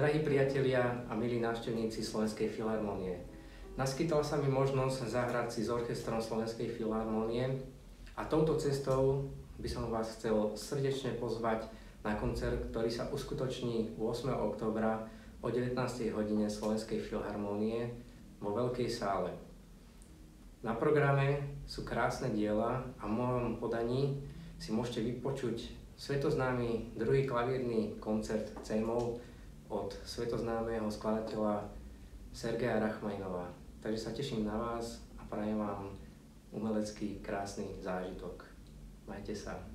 Drahí priatelia a milí návštevníci Slovenskej filharmónie, naskytala sa mi možnosť zahrať si s orchestrom Slovenskej filharmónie a touto cestou by som vás chcel srdečne pozvať na koncert, ktorý sa uskutoční 8. októbra o 19. hodine Slovenskej filharmónie vo Veľkej sále. Na programe sú krásne diela a v mojom podaní si môžete vypočuť svetoznámy druhý klavírny koncert C-moll od svetoznámeho skladateľa Sergeja Rachmaninova. Takže sa teším na vás a prajem vám umelecký krásny zážitok. Majte sa.